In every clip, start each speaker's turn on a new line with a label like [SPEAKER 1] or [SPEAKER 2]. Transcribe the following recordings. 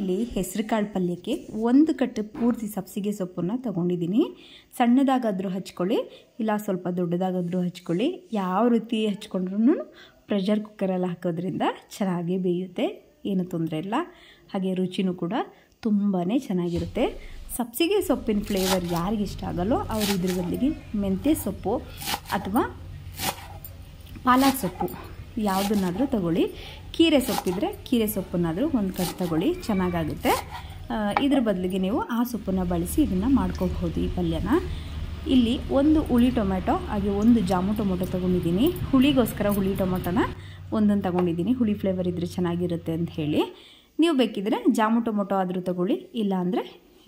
[SPEAKER 1] ನಾನಿಲ್ಲಿ ಹೆಸರು ಕಾಳು ಪಲ್ಯಕ್ಕೆ ಒಂದು ಕಟ್ಟು ಪೂರ್ತಿ ಸಬ್ಸಿಗೆ ಸೊಪ್ಪನ್ನು ತೊಗೊಂಡಿದ್ದೀನಿ. ಸಣ್ಣದಾಗಾದರೂ ಹಚ್ಕೊಳ್ಳಿ, ಇಲ್ಲ ಸ್ವಲ್ಪ ದೊಡ್ಡದಾಗಾದರೂ ಹಚ್ಕೊಳ್ಳಿ. ಯಾವ ರೀತಿ ಹಚ್ಕೊಂಡ್ರೂ ಪ್ರೆಷರ್ ಕುಕ್ಕರಲ್ಲಿ ಹಾಕೋದ್ರಿಂದ ಚೆನ್ನಾಗಿ ಬೇಯುತ್ತೆ, ಏನು ತೊಂದರೆ ಇಲ್ಲ. ಹಾಗೆ ರುಚಿನೂ ಕೂಡ ತುಂಬಾ ಚೆನ್ನಾಗಿರುತ್ತೆ. ಸಬ್ಸಿಗೆ ಸೊಪ್ಪಿನ ಫ್ಲೇವರ್ ಯಾರಿಗಿಷ್ಟ ಆಗಲ್ಲೋ ಅವರು ಇದ್ರ ಬದಲಿಗೆ ಮೆಂತ್ಯ ಸೊಪ್ಪು ಅಥವಾ ಪಾಲಕ್ ಸೊಪ್ಪು ಯಾವುದನ್ನಾದರೂ ತಗೊಳ್ಳಿ. ಕೀರೆ ಸೊಪ್ಪಿದ್ರೆ ಕೀರೆ ಸೊಪ್ಪನ್ನಾದರೂ ಒಂದು ಕಟ್ ತಗೊಳ್ಳಿ, ಚೆನ್ನಾಗಾಗುತ್ತೆ. ಇದ್ರ ಬದಲಿಗೆ ನೀವು ಆ ಸೊಪ್ಪನ್ನು ಬಳಸಿ ಇದನ್ನು ಮಾಡ್ಕೋಬಹುದು ಈ ಪಲ್ಯನ. ಇಲ್ಲಿ ಒಂದು ಹುಳಿ ಟೊಮೆಟೊ ಹಾಗೆ ಒಂದು ಜಾಮು ಟೊಮೆಟೊ ತೊಗೊಂಡಿದ್ದೀನಿ. ಹುಳಿಗೋಸ್ಕರ ಹುಳಿ ಟೊಮೆಟೊನ ಒಂದೊಂದು ತೊಗೊಂಡಿದ್ದೀನಿ, ಹುಳಿ ಫ್ಲೇವರ್ ಇದ್ದರೆ ಚೆನ್ನಾಗಿರುತ್ತೆ ಅಂತ ಹೇಳಿ. ನೀವು ಬೇಕಿದ್ರೆ ಜಾಮು ಟೊಮೆಟೊ ಆದರೂ ತಗೊಳ್ಳಿ, ಇಲ್ಲಾಂದರೆ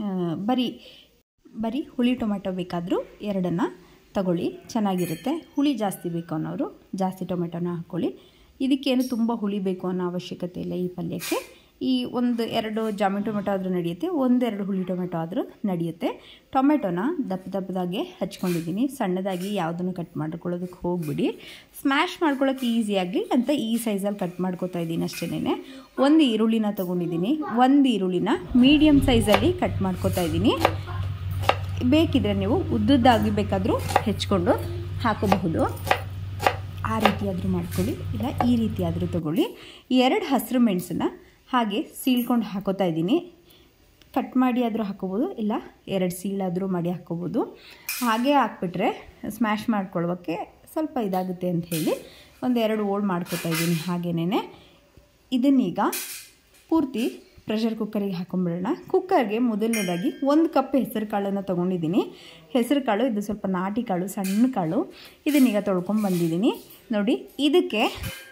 [SPEAKER 1] ಬರೀ ಹುಳಿ ಟೊಮೆಟೊ ಬೇಕಾದರೂ ಎರಡನ್ನು ತಗೊಳ್ಳಿ, ಚೆನ್ನಾಗಿರುತ್ತೆ. ಹುಳಿ ಜಾಸ್ತಿ ಬೇಕು ಅನ್ನೋರು ಜಾಸ್ತಿ ಟೊಮೆಟೊನ ಹಾಕ್ಕೊಳ್ಳಿ. ಇದಕ್ಕೇನು ತುಂಬ ಹುಳಿ ಬೇಕು ಅನ್ನೋ ಅವಶ್ಯಕತೆ ಇಲ್ಲ ಈ ಪಲ್ಯಕ್ಕೆ. ಈ ಎರಡು ಜಾಮು ಟೊಮೆಟೊ ಆದರೂ ನಡೆಯುತ್ತೆ, ಒಂದೆರಡು ಹುಳಿ ಟೊಮೆಟೊ ಆದರೂ ನಡೆಯುತ್ತೆ. ಟೊಮೆಟೊನ ದಪ್ಪದಾಗೆ ಹಚ್ಕೊಂಡಿದ್ದೀನಿ. ಸಣ್ಣದಾಗಿ ಯಾವುದನ್ನು ಕಟ್ ಮಾಡ್ಕೊಳ್ಳೋದಕ್ಕೆ ಹೋಗ್ಬಿಡಿ. ಸ್ಮ್ಯಾಶ್ ಮಾಡ್ಕೊಳ್ಳೋಕ್ಕೆ ಈಸಿ ಆಗಲಿ ಅಂತ ಈ ಸೈಜಲ್ಲಿ ಕಟ್ ಮಾಡ್ಕೊತಾ ಇದ್ದೀನಿ ಅಷ್ಟೇ. ಒಂದು ಈರುಳ್ಳಿನ ತೊಗೊಂಡಿದ್ದೀನಿ. ಒಂದು ಈರುಳ್ಳಿನ ಮೀಡಿಯಮ್ ಸೈಜಲ್ಲಿ ಕಟ್ ಮಾಡ್ಕೊತಾ ಇದ್ದೀನಿ. ಬೇಕಿದ್ರೆ ನೀವು ಉದ್ದುದ್ದಾಗಿ ಬೇಕಾದರೂ ಹೆಚ್ಕೊಂಡು ಹಾಕೋಬಹುದು, ಆ ರೀತಿಯಾದರೂ ಮಾಡ್ಕೊಳ್ಳಿ, ಇಲ್ಲ ಈ ರೀತಿಯಾದರೂ ತೊಗೊಳ್ಳಿ. 2 ಹಸಿರು ಮೆಣಸನ್ನ ಹಾಗೆ ಸೀಳ್ಕೊಂಡು ಹಾಕೋತಾ ಇದ್ದೀನಿ. ಕಟ್ ಮಾಡಿ ಆದರೂ ಹಾಕೋಬೋದು, ಇಲ್ಲ 2 ಸೀಳಾದರೂ ಮಾಡಿ ಹಾಕೋಬೋದು. ಹಾಗೆ ಹಾಕ್ಬಿಟ್ರೆ ಸ್ಮ್ಯಾಶ್ ಮಾಡ್ಕೊಳ್ಳೋಕ್ಕೆ ಸ್ವಲ್ಪ ಇದಾಗುತ್ತೆ ಅಂತ ಹೇಳಿ 1-2 ಹೋಳು ಮಾಡ್ಕೋತಾ ಇದ್ದೀನಿ. ಹಾಗೇನೇ ಇದನ್ನೀಗ ಪೂರ್ತಿ ಪ್ರೆಷರ್ ಕುಕ್ಕರಿಗೆ ಹಾಕೊಂಡ್ಬಿಡೋಣ. ಕುಕ್ಕರ್ಗೆ ಮೊದಲನೇದಾಗಿ 1 ಕಪ್ ಹೆಸರು ಕಾಳನ್ನು ತೊಗೊಂಡಿದ್ದೀನಿ. ಹೆಸರು ಕಾಳು ಇದು ಸ್ವಲ್ಪ ನಾಟಿ ಕಾಳು, ಸಣ್ಣ ಕಾಳು. ಇದನ್ನೀಗ ತೊಳ್ಕೊಂಡು ಬಂದಿದ್ದೀನಿ. ನೋಡಿ, ಇದಕ್ಕೆ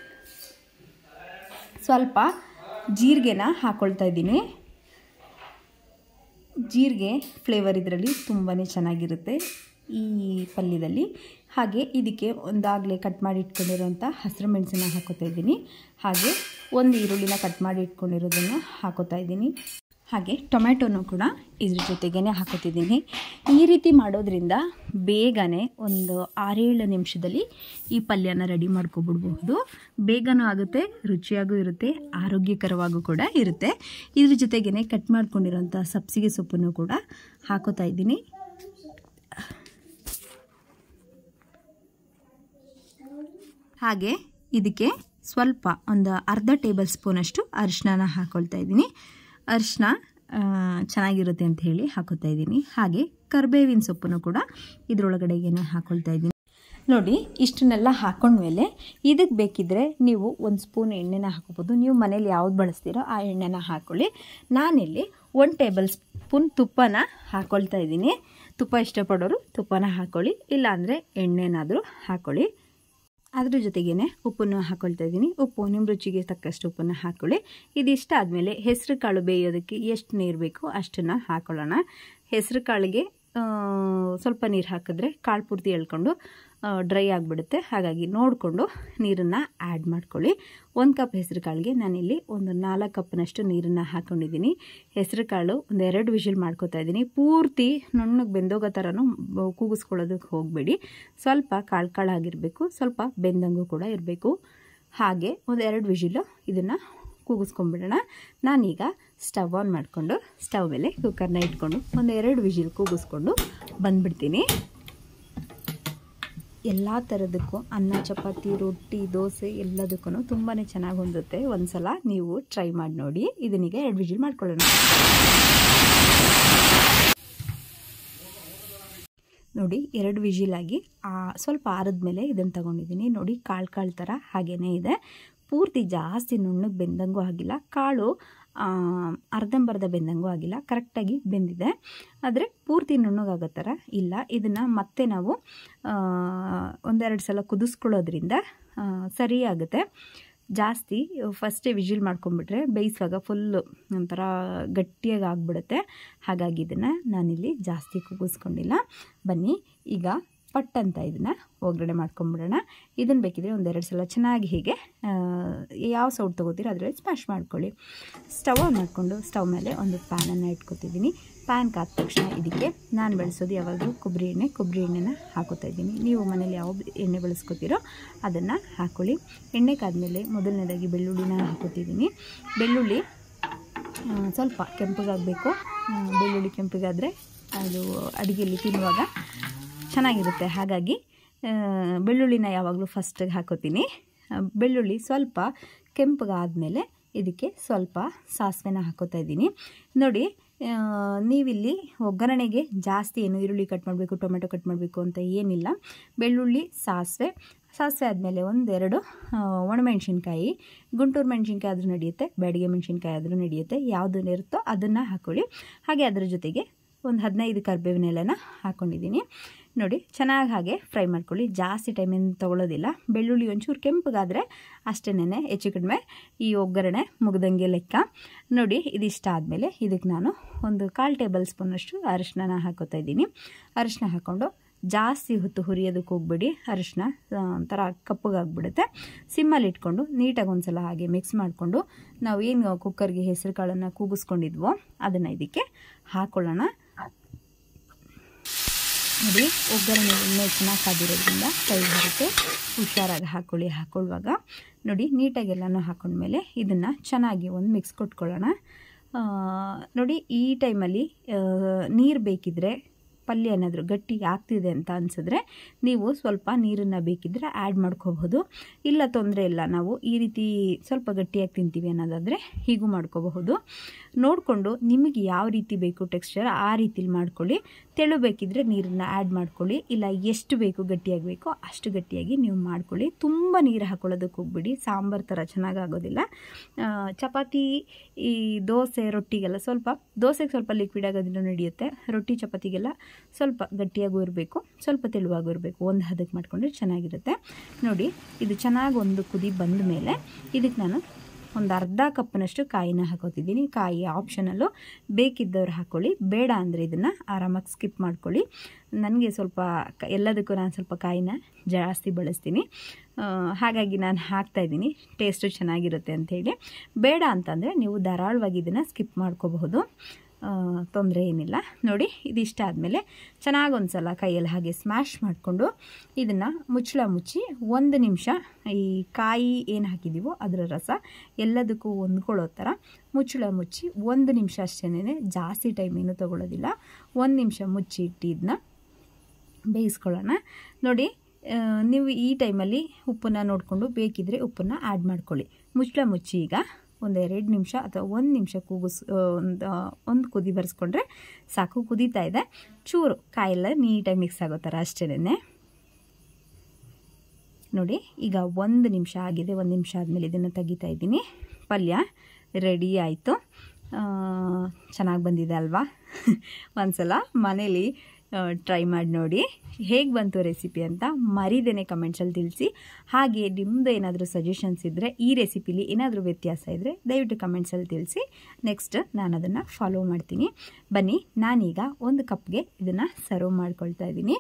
[SPEAKER 1] ಸ್ವಲ್ಪ ಜೀರಿಗೆನ ಹಾಕ್ಕೊಳ್ತಾ ಇದ್ದೀನಿ. ಜೀರಿಗೆ ಫ್ಲೇವರ್ ಇದರಲ್ಲಿ ತುಂಬಾ ಚೆನ್ನಾಗಿರುತ್ತೆ ಈ ಪಲ್ಯದಲ್ಲಿ. ಹಾಗೆ ಇದಕ್ಕೆ ಒಂದಾಗಲೇ ಕಟ್ ಮಾಡಿ ಇಟ್ಕೊಂಡಿರೋಂಥ ಹಸಿರು ಮೆಣಸನ್ನ ಹಾಕೋತಾ ಇದ್ದೀನಿ. ಹಾಗೆ ಒಂದು ಈರುಳ್ಳಿನ ಕಟ್ ಮಾಡಿ ಇಟ್ಕೊಂಡಿರೋದನ್ನು ಹಾಕೋತಾ ಇದ್ದೀನಿ. ಹಾಗೆ ಟೊಮೆಟೊನೂ ಕೂಡ ಇದ್ರ ಜೊತೆಗೇ ಹಾಕೋತಿದ್ದೀನಿ. ಈ ರೀತಿ ಮಾಡೋದ್ರಿಂದ ಬೇಗನೆ ಒಂದು 6-7 ನಿಮಿಷದಲ್ಲಿ ಈ ಪಲ್ಯನ ರೆಡಿ ಮಾಡ್ಕೊಬಿಡ್ಬಹುದು. ಬೇಗನೂ ಆಗುತ್ತೆ, ರುಚಿಯಾಗೂ ಇರುತ್ತೆ, ಆರೋಗ್ಯಕರವಾಗೂ ಕೂಡ ಇರುತ್ತೆ. ಇದ್ರ ಜೊತೆಗೇ ಕಟ್ ಮಾಡ್ಕೊಂಡಿರೋಂಥ ಸಬ್ಸಿಗೆ ಸೊಪ್ಪನ್ನು ಕೂಡ ಹಾಕೋತಾ ಇದ್ದೀನಿ. ಹಾಗೆ ಇದಕ್ಕೆ ಸ್ವಲ್ಪ ಒಂದು ಅರ್ಧ ಟೇಬಲ್ ಸ್ಪೂನಷ್ಟು ಅರಿಶಿನ ಹಾಕ್ಕೊಳ್ತಾ ಇದ್ದೀನಿ. ಅರಿಶಿನ ಚೆನ್ನಾಗಿರುತ್ತೆ ಅಂತ ಹೇಳಿ ಹಾಕೋತಾ ಇದ್ದೀನಿ. ಹಾಗೆ ಕರಿಬೇವಿನ ಸೊಪ್ಪನ್ನು ಕೂಡ ಇದರೊಳಗಡೆಗೆ ಹಾಕ್ಕೊಳ್ತಾ ಇದ್ದೀನಿ. ನೋಡಿ, ಇಷ್ಟನ್ನೆಲ್ಲ ಹಾಕೊಂಡ್ಮೇಲೆ ಇದಕ್ಕೆ ಬೇಕಿದ್ದರೆ ನೀವು 1 ಸ್ಪೂನ್ ಎಣ್ಣೆನ ಹಾಕೋಬೋದು. ನೀವು ಮನೇಲಿ ಯಾವ್ದು ಬಳಸ್ತೀರೋ ಆ ಎಣ್ಣೆನ ಹಾಕ್ಕೊಳ್ಳಿ. ನಾನಿಲ್ಲಿ 1 ಟೇಬಲ್ ಸ್ಪೂನ್ ತುಪ್ಪನ ಹಾಕ್ಕೊಳ್ತಾ ಇದ್ದೀನಿ. ತುಪ್ಪ ಇಷ್ಟಪಡೋರು ತುಪ್ಪನ ಹಾಕ್ಕೊಳ್ಳಿ, ಇಲ್ಲಾಂದರೆ ಎಣ್ಣೆನಾದರೂ ಹಾಕ್ಕೊಳ್ಳಿ. ಅದ್ರ ಜೊತೆಗೇ ಉಪ್ಪನ್ನು ಹಾಕ್ಕೊಳ್ತಾ ಇದ್ದೀನಿ. ಉಪ್ಪು ನಿಮ್ಮ ರುಚಿಗೆ ತಕ್ಕಷ್ಟು ಉಪ್ಪನ್ನು ಹಾಕ್ಕೊಳ್ಳಿ. ಇದಿಷ್ಟ ಆದಮೇಲೆ ಹೆಸರು ಕಾಳು ಬೇಯೋದಕ್ಕೆ ಎಷ್ಟು ನೀರು ಬೇಕೋ ಅಷ್ಟನ್ನು ಹಾಕ್ಕೊಳ್ಳೋಣ. ಹೆಸರು ಕಾಳಿಗೆ ಸ್ವಲ್ಪ ನೀರು ಹಾಕಿದ್ರೆ ಕಾಳು ಪೂರ್ತಿ ಎಳ್ಕೊಂಡು ಡ್ರೈ ಆಗಿಬಿಡುತ್ತೆ. ಹಾಗಾಗಿ ನೋಡಿಕೊಂಡು ನೀರನ್ನು ಆ್ಯಡ್ ಮಾಡ್ಕೊಳ್ಳಿ. 1 ಕಪ್ ಹೆಸರು ಕಾಳಿಗೆ ನಾನಿಲ್ಲಿ ಒಂದು 4 ಕಪ್ನಷ್ಟು ನೀರನ್ನು ಹಾಕ್ಕೊಂಡಿದ್ದೀನಿ. ಹೆಸರು ಕಾಳು 1-2 ವಿಷಿಲ್ ಮಾಡ್ಕೊತಾ ಇದ್ದೀನಿ. ಪೂರ್ತಿ ನುಣ್ಣಗೆ ಬೆಂದೋಗೋ ಥರನೂ ಕೂಗಿಸ್ಕೊಳ್ಳೋದಕ್ಕೆ ಹೋಗಬೇಡಿ. ಸ್ವಲ್ಪ ಕಾಳಾಗಿರಬೇಕು, ಸ್ವಲ್ಪ ಬೆಂದಂಗೂ ಕೂಡ ಇರಬೇಕು. ಹಾಗೆ 1-2 ವಿಷಿಲು ಇದನ್ನು ಕೂಗಿಸ್ಕೊಂಡ್ಬಿಡೋಣ. ನಾನೀಗ ಸ್ಟವ್ ಆನ್ ಮಾಡಿಕೊಂಡು ಸ್ಟವ್ ಮೇಲೆ ಕುಕ್ಕರ್ನ ಇಟ್ಕೊಂಡು 1-2 ವಿಷಿಲ್ ಕೂಗಿಸ್ಕೊಂಡು ಬಂದುಬಿಡ್ತೀನಿ. ಎಲ್ಲ ಥರದಕ್ಕೂ ಅನ್ನ, ಚಪಾತಿ, ರೊಟ್ಟಿ, ದೋಸೆ ಎಲ್ಲದಕ್ಕೂ ತುಂಬಾ ಚೆನ್ನಾಗಿ ಹೊಂದುತ್ತೆ. ಒಂದು ಸಲ ನೀವು ಟ್ರೈ ಮಾಡಿ ನೋಡಿ. ಇದನ್ನೀಗ 2 ವಿಷಿಲ್ ಮಾಡ್ಕೊಳ್ಳೋಣ. ನೋಡಿ, 2 ವಿಷಿಲಾಗಿ ಸ್ವಲ್ಪ ಆರಿದ ಮೇಲೆ ಇದನ್ನು ತಗೊಂಡಿದ್ದೀನಿ. ನೋಡಿ, ಕಾಳು ಥರ ಹಾಗೇ ಇದೆ. ಪೂರ್ತಿ ಜಾಸ್ತಿ ನುಣ್ಣಗೆ ಬೆಂದಂಗೂ ಆಗಿಲ್ಲ, ಕಾಳು ಅರ್ಧಂಬರ್ಧ ಬೆಂದಂಗೂ ಆಗಿಲ್ಲ, ಕರೆಕ್ಟಾಗಿ ಬೆಂದಿದೆ. ಆದರೆ ಪೂರ್ತಿ ನುಣ್ಣಗಾಗೋ ಥರ ಇಲ್ಲ. ಇದನ್ನು ಮತ್ತೆ ನಾವು 1-2 ಸಲ ಕುದಿಸ್ಕೊಳ್ಳೋದ್ರಿಂದ ಸರಿಯಾಗುತ್ತೆ. ಜಾಸ್ತಿ ಫಸ್ಟೇ ವಿಷಿಲ್ ಮಾಡ್ಕೊಂಡ್ಬಿಟ್ರೆ ಬೇಯಿಸುವಾಗ ಫುಲ್ಲು ಒಂಥರ ಗಟ್ಟಿಯಾಗಿ ಆಗಿಬಿಡುತ್ತೆ. ಹಾಗಾಗಿ ಇದನ್ನು ನಾನಿಲ್ಲಿ ಜಾಸ್ತಿ ಕೂಗಿಸ್ಕೊಂಡಿಲ್ಲ. ಬನ್ನಿ ಈಗ ಪಟ್ ಅಂತ ಇದನ್ನು ಒಗ್ಗರಣೆ ಮಾಡ್ಕೊಂಬಿಡೋಣ. ಇದನ್ನು ಬೇಕಿದ್ರೆ 1-2 ಸಲ ಚೆನ್ನಾಗಿ ಹೀಗೆ ಯಾವ ಸೌಟ್ ತೊಗೋತೀರೋ ಅದರಲ್ಲಿ ಸ್ಮ್ಯಾಶ್ ಮಾಡ್ಕೊಳ್ಳಿ. ಸ್ಟವ್ ಆನ್ ಮಾಡಿಕೊಂಡು ಸ್ಟವ್ ಮೇಲೆ ಒಂದು ಪ್ಯಾನನ್ನು ಇಟ್ಕೊತಿದ್ದೀನಿ. ಪ್ಯಾನ್ ಕಾದ ತಕ್ಷಣ ಇದಕ್ಕೆ ನಾನು ಬಳಸೋದು ಯಾವಾಗಲೂ ಕೊಬ್ಬರಿ ಎಣ್ಣೆನ ಹಾಕೋತಾ ಇದ್ದೀನಿ. ನೀವು ಮನೇಲಿ ಯಾವ ಎಣ್ಣೆ ಬಳಸ್ಕೊತೀರೋ ಅದನ್ನು ಹಾಕ್ಕೊಳ್ಳಿ. ಎಣ್ಣೆ ಕಾದ್ಮೇಲೆ ಮೊದಲನೇದಾಗಿ ಬೆಳ್ಳುಳ್ಳಿನ ಹಾಕೋತಿದ್ದೀನಿ. ಬೆಳ್ಳುಳ್ಳಿ ಸ್ವಲ್ಪ ಕೆಂಪಗಾಗಬೇಕು. ಬೆಳ್ಳುಳ್ಳಿ ಕೆಂಪಗಾದರೆ ಅದು ಅಡುಗೆಯಲ್ಲಿ ತಿನ್ನುವಾಗ ಚೆನ್ನಾಗಿರುತ್ತೆ. ಹಾಗಾಗಿ ಬೆಳ್ಳುಳ್ಳಿನ ಯಾವಾಗಲೂ ಫಸ್ಟಿಗೆ ಹಾಕೋತೀನಿ. ಬೆಳ್ಳುಳ್ಳಿ ಸ್ವಲ್ಪ ಕೆಂಪಗಾದಮೇಲೆ ಇದಕ್ಕೆ ಸ್ವಲ್ಪ ಸಾಸಿವೆನ ಹಾಕೋತಾ ಇದ್ದೀನಿ. ನೋಡಿ, ನೀವಿಲ್ಲಿ ಒಗ್ಗರಣೆಗೆ ಜಾಸ್ತಿ ಏನು ಈರುಳ್ಳಿ ಕಟ್ ಮಾಡಬೇಕು, ಟೊಮೆಟೊ ಕಟ್ ಮಾಡಬೇಕು ಅಂತ ಏನಿಲ್ಲ. ಬೆಳ್ಳುಳ್ಳಿ, ಸಾಸಿವೆ ಆದಮೇಲೆ ಒಂದೆರಡು ಒಣಮೆಣ್ಸಿನ್ಕಾಯಿ, ಗುಂಟೂರು ಮೆಣಸಿನ್ಕಾಯಿ ಆದರೂ ನಡೆಯುತ್ತೆ, ಬ್ಯಾಡಿಗೆ ಮೆಣಸಿನ್ಕಾಯಿ ಆದರೂ ನಡೆಯುತ್ತೆ, ಯಾವುದು ಇರುತ್ತೋ ಅದನ್ನು ಹಾಕ್ಕೊಳ್ಳಿ. ಹಾಗೆ ಅದರ ಜೊತೆಗೆ ಒಂದು 15 ಕರಿಬೇವಿನ ಎಲೆನ ಹಾಕ್ಕೊಂಡಿದ್ದೀನಿ. ನೋಡಿ, ಚೆನ್ನಾಗಿ ಹಾಗೆ ಫ್ರೈ ಮಾಡ್ಕೊಳ್ಳಿ. ಜಾಸ್ತಿ ಟೈಮೇನು ತೊಗೊಳ್ಳೋದಿಲ್ಲ. ಬೆಳ್ಳುಳ್ಳಿ ಒಂಚೂರು ಕೆಂಪಗಾದರೆ ಅಷ್ಟೇನೆ, ಹೆಚ್ಚು ಕಡಿಮೆ ಈ ಒಗ್ಗರಣೆ ಮುಗ್ದಂಗೆ ಲೆಕ್ಕ. ನೋಡಿ, ಇದಿಷ್ಟ ಆದಮೇಲೆ ಇದಕ್ಕೆ ನಾನು ಒಂದು 1/4 ಟೇಬಲ್ ಸ್ಪೂನಷ್ಟು ಅರಿಶಿನ ಹಾಕೋತಾ ಇದ್ದೀನಿ. ಅರಿಶಿನ ಹಾಕ್ಕೊಂಡು ಜಾಸ್ತಿ ಹೊತ್ತು ಹುರಿಯೋದಕ್ಕೆ ಹೋಗ್ಬೇಡಿ. ಅರಿಶಿನ ಒಂಥರ ಕಪ್ಪಗಾಗ್ಬಿಡುತ್ತೆ. ಸಿಮ್ಮಲ್ಲಿ ಇಟ್ಕೊಂಡು ನೀಟಾಗಿ ಒಂದ್ಸಲ ಹಾಗೆ ಮಿಕ್ಸ್ ಮಾಡಿಕೊಂಡು ನಾವು ಏನು ಕುಕ್ಕರ್ಗೆ ಹೆಸರು ಕಾಳನ್ನು ಕೂಗಿಸ್ಕೊಂಡಿದ್ವೋ ಅದನ್ನು ಇದಕ್ಕೆ ಹಾಕ್ಕೊಳ್ಳೋಣ. ನೋಡಿ, ಒಗ್ಗರಣೆ ಎಣ್ಣೆ ಚೆನ್ನಾಗಿ ಕಾದಿರೋದ್ರಿಂದ ಕೈ ಬರುತ್ತೆ. ಹುಷಾರಾಗಿ ಹಾಕ್ಕೊಳ್ಳುವಾಗ ನೋಡಿ, ನೀಟಾಗಿ ಎಲ್ಲನೂ ಹಾಕೊಂಡ್ಮೇಲೆ ಇದನ್ನು ಚೆನ್ನಾಗಿ ಒಂದು ಮಿಕ್ಸ್ ಕೊಟ್ಕೊಳ್ಳೋಣ. ನೋಡಿ, ಈ ಟೈಮಲ್ಲಿ ನೀರು ಬೇಕಿದ್ರೆ, ಪಲ್ಯ ಏನಾದರೂ ಗಟ್ಟಿಗೆ ಆಗ್ತಿದೆ ಅಂತ ಅನಿಸಿದ್ರೆ ನೀವು ಸ್ವಲ್ಪ ನೀರನ್ನು ಬೇಕಿದ್ರೆ ಆ್ಯಡ್ ಮಾಡ್ಕೋಬಹುದು. ಇಲ್ಲ, ತೊಂದರೆ ಇಲ್ಲ, ನಾವು ಈ ರೀತಿ ಸ್ವಲ್ಪ ಗಟ್ಟಿಯಾಗಿ ತಿಂತೀವಿ ಅನ್ನೋದಾದರೆ ಹೀಗೂ ಮಾಡ್ಕೋಬಹುದು. ನೋಡಿಕೊಂಡು ನಿಮಗೆ ಯಾವ ರೀತಿ ಬೇಕು ಟೆಕ್ಸ್ಚರ್ ಆ ರೀತಿಲಿ ಮಾಡ್ಕೊಳ್ಳಿ. ತೆಳು ಬೇಕಿದ್ರೆ ನೀರನ್ನು ಆ್ಯಡ್ ಮಾಡ್ಕೊಳ್ಳಿ. ಇಲ್ಲ, ಎಷ್ಟು ಬೇಕು ಗಟ್ಟಿಯಾಗಿ ಬೇಕೋ ಅಷ್ಟು ಗಟ್ಟಿಯಾಗಿ ನೀವು ಮಾಡ್ಕೊಳ್ಳಿ. ತುಂಬ ನೀರು ಹಾಕೊಳ್ಳೋದಕ್ಕೆ ಹೋಗ್ಬಿಡಿ, ಸಾಂಬಾರು ಥರ ಚೆನ್ನಾಗಾಗೋದಿಲ್ಲ. ಚಪಾತಿ, ಈ ದೋಸೆ, ರೊಟ್ಟಿಗೆಲ್ಲ ದೋಸೆಗೆ ಸ್ವಲ್ಪ ಲಿಕ್ವಿಡ್ ಆಗೋದ್ರಿಂದ ನಡೆಯುತ್ತೆ. ರೊಟ್ಟಿ ಚಪಾತಿಗೆಲ್ಲ ಸ್ವಲ್ಪ ಗಟ್ಟಿಯಾಗೂ ಇರಬೇಕು, ಸ್ವಲ್ಪ ತೆಳುವಾಗೂ ಇರಬೇಕು. ಒಂದು ಹದಕ್ಕೆ ಮಾಡಿಕೊಂಡ್ರೆ ಚೆನ್ನಾಗಿರುತ್ತೆ. ನೋಡಿ, ಇದು ಚೆನ್ನಾಗಿ ಒಂದು ಕುದಿ ಬಂದ ಮೇಲೆ ಇದಕ್ಕೆ ನಾನು ಒಂದು ಅರ್ಧ ಕಪ್ನಷ್ಟು ಕಾಯಿನ ಹಾಕೋತಿದ್ದೀನಿ. ಕಾಯಿ ಆಪ್ಷನಲ್ಲು, ಬೇಕಿದ್ದವ್ರು ಹಾಕ್ಕೊಳ್ಳಿ, ಬೇಡ ಅಂದರೆ ಇದನ್ನು ಆರಾಮಾಗಿ ಸ್ಕಿಪ್ ಮಾಡ್ಕೊಳ್ಳಿ. ನನಗೆ ಸ್ವಲ್ಪ ಎಲ್ಲದಕ್ಕೂ ನಾನು ಸ್ವಲ್ಪ ಕಾಯಿನ ಜಾಸ್ತಿ ಬಳಸ್ತೀನಿ, ಹಾಗಾಗಿ ನಾನು ಹಾಕ್ತಾಯಿದ್ದೀನಿ, ಟೇಸ್ಟು ಚೆನ್ನಾಗಿರುತ್ತೆ ಅಂಥೇಳಿ. ಬೇಡ ಅಂತಂದರೆ ನೀವು ಧಾರಾಳವಾಗಿ ಇದನ್ನು ಸ್ಕಿಪ್ ಮಾಡ್ಕೋಬಹುದು, ತೊಂದರೆ ಏನಿಲ್ಲ. ನೋಡಿ, ಇದಿಷ್ಟ ಆದಮೇಲೆ ಚೆನ್ನಾಗಿ ಒಂದು ಸಲ ಕೈಯಲ್ಲಿ ಹಾಗೆ ಸ್ಮ್ಯಾಶ್ ಮಾಡಿಕೊಂಡು ಇದನ್ನು ಮುಚ್ಚಳ ಮುಚ್ಚಿ 1 ನಿಮಿಷ ಈ ಕಾಯಿ ಏನು ಹಾಕಿದ್ದೀವೋ ಅದರ ರಸ ಎಲ್ಲದಕ್ಕೂ ಹೊಂದ್ಕೊಳ್ಳೋ ಥರ ಮುಚ್ಚಳ ಮುಚ್ಚಿ 1 ನಿಮಿಷ ಅಷ್ಟೇನೆ, ಜಾಸ್ತಿ ಟೈಮ್ ಏನು ತೊಗೊಳ್ಳೋದಿಲ್ಲ. 1 ನಿಮಿಷ ಮುಚ್ಚಿ ಇಟ್ಟು ಇದನ್ನ ಬೇಯಿಸ್ಕೊಳ್ಳೋಣ. ನೋಡಿ, ನೀವು ಈ ಟೈಮಲ್ಲಿ ಉಪ್ಪನ್ನು ನೋಡಿಕೊಂಡು ಬೇಕಿದ್ರೆ ಉಪ್ಪನ್ನು ಆ್ಯಡ್ ಮಾಡ್ಕೊಳ್ಳಿ. ಮುಚ್ಚಳ ಮುಚ್ಚಿ ಈಗ ಒಂದು 2 ನಿಮಿಷ ಅಥವಾ 1 ನಿಮಿಷ ಒಂದು ಕುದಿ ಬರೆಸ್ಕೊಂಡ್ರೆ ಸಾಕು. ಕುದೀತಾ ಇದೆ, ಚೂರು ಕಾಯೆಲ್ಲ ನೀಟಾಗಿ ಮಿಕ್ಸ್ ಆಗೋ ಥರ ಅಷ್ಟೇನೆ. ನೋಡಿ, ಈಗ 1 ನಿಮಿಷ ಆಗಿದೆ. 1 ನಿಮಿಷ ಆದಮೇಲೆ ಇದನ್ನು ತೆಗಿತಾ ಇದ್ದೀನಿ. ಪಲ್ಯ ರೆಡಿ ಆಯಿತು. ಚೆನ್ನಾಗಿ ಬಂದಿದೆ ಅಲ್ವಾ? ಒಂದ್ಸಲ ಮನೇಲಿ ಟ್ರೈ ಮಾಡಿ ನೋಡಿ ಹೇಗೆ ಬಂತು ರೆಸಿಪಿ ಅಂತ ಮರಿದೇನೆ ಕಮೆಂಟ್ಸಲ್ಲಿ ತಿಳಿಸಿ. ಹಾಗೆ ನಿಮ್ಮದು ಏನಾದರೂ ಸಜೆಷನ್ಸ್ ಇದ್ದರೆ, ಈ ರೆಸಿಪಿಲಿ ಏನಾದರೂ ವ್ಯತ್ಯಾಸ ಇದ್ದರೆ ದಯವಿಟ್ಟು ಕಮೆಂಟ್ಸಲ್ಲಿ ತಿಳಿಸಿ. ನೆಕ್ಸ್ಟ್ ನಾನು ಅದನ್ನು ಫಾಲೋ ಮಾಡ್ತೀನಿ. ಬನ್ನಿ, ನಾನೀಗ 1 ಕಪ್ಗೆ ಇದನ್ನು ಸರ್ವ್ ಮಾಡ್ಕೊಳ್ತಾ ಇದ್ದೀನಿ.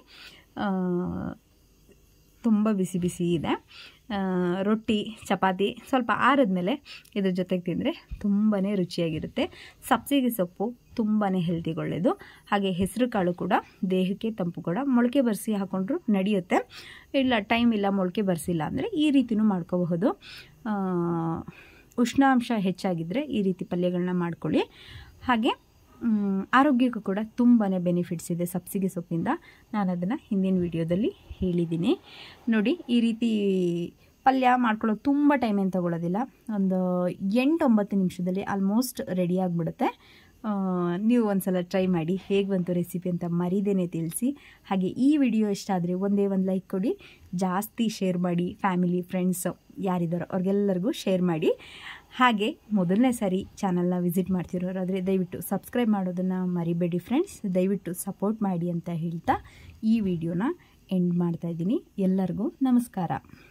[SPEAKER 1] ತುಂಬ ಬಿಸಿ ಬಿಸಿ ಇದೆ. ರೊಟ್ಟಿ, ಚಪಾತಿ ಸ್ವಲ್ಪ ಆರಿದ್ಮೇಲೆ ಇದ್ರ ಜೊತೆಗೆ ತಿಂದರೆ ತುಂಬಾ ರುಚಿಯಾಗಿರುತ್ತೆ. ಸಬ್ಸಿಗೆ ಸೊಪ್ಪು ತುಂಬಾ ಹೆಲ್ತಿಗೆ ಒಳ್ಳೆಯದು. ಹಾಗೆ ಹೆಸರು ಕಾಳು ಕೂಡ ದೇಹಕ್ಕೆ ತಂಪು ಕೂಡ. ಮೊಳಕೆ ಬರಿಸಿ ಹಾಕೊಂಡ್ರು ನಡೆಯುತ್ತೆ. ಇಲ್ಲ, ಟೈಮ್ ಇಲ್ಲ, ಮೊಳಕೆ ಬರಿಸಿಲ್ಲ ಅಂದರೆ ಈ ರೀತಿಯೂ ಮಾಡ್ಕೋಬಹುದು. ಉಷ್ಣಾಂಶ ಹೆಚ್ಚಾಗಿದ್ದರೆ ಈ ರೀತಿ ಪಲ್ಯಗಳನ್ನ ಮಾಡ್ಕೊಳ್ಳಿ. ಹಾಗೆ ಆರೋಗ್ಯಕ್ಕೂ ಕೂಡ ತುಂಬಾ ಬೆನಿಫಿಟ್ಸ್ ಇದೆ ಸಬ್ಸಿಗೆ ಸೊಪ್ಪಿಂದ. ನಾನು ಅದನ್ನು ಹಿಂದಿನ ವಿಡಿಯೋದಲ್ಲಿ ಹೇಳಿದ್ದೀನಿ. ನೋಡಿ, ಈ ರೀತಿ ಪಲ್ಯ ಮಾಡ್ಕೊಳ್ಳೋಕೆ ತುಂಬ ಟೈಮ್ ಏನು ತೊಗೊಳ್ಳೋದಿಲ್ಲ. ಒಂದು 8-9 ನಿಮಿಷದಲ್ಲಿ ಆಲ್ಮೋಸ್ಟ್ ರೆಡಿ ಆಗಿಬಿಡುತ್ತೆ. ನೀವು ಒಂದ್ಸಲ ಟ್ರೈ ಮಾಡಿ ಹೇಗೆ ಬಂತು ರೆಸಿಪಿ ಅಂತ ಮರಿದೇನೆ ತಿಳಿಸಿ. ಹಾಗೆ ಈ ವಿಡಿಯೋ ಇಷ್ಟ ಆದರೆ ಒಂದೇ ಒಂದು ಲೈಕ್ ಕೊಡಿ, ಜಾಸ್ತಿ ಶೇರ್ ಮಾಡಿ. ಫ್ಯಾಮಿಲಿ, ಫ್ರೆಂಡ್ಸ್ ಯಾರಿದ್ದಾರೋ ಅವ್ರಿಗೆಲ್ಲರಿಗೂ ಶೇರ್ ಮಾಡಿ. ಹಾಗೆ ಮೊದಲನೇ ಸಾರಿ ಚಾನಲ್ನ ವಿಸಿಟ್ ಮಾಡ್ತಿರೋರಾದರೆ ದಯವಿಟ್ಟು ಸಬ್ಸ್ಕ್ರೈಬ್ ಮಾಡೋದನ್ನು ಮರಿಬೇಡಿ ಫ್ರೆಂಡ್ಸ್. ದಯವಿಟ್ಟು ಸಪೋರ್ಟ್ ಮಾಡಿ ಅಂತ ಹೇಳ್ತಾ ಈ ವಿಡಿಯೋನ ಎಂಡ್ ಮಾಡ್ತಾಯಿದ್ದೀನಿ. ಎಲ್ಲರಿಗೂ ನಮಸ್ಕಾರ.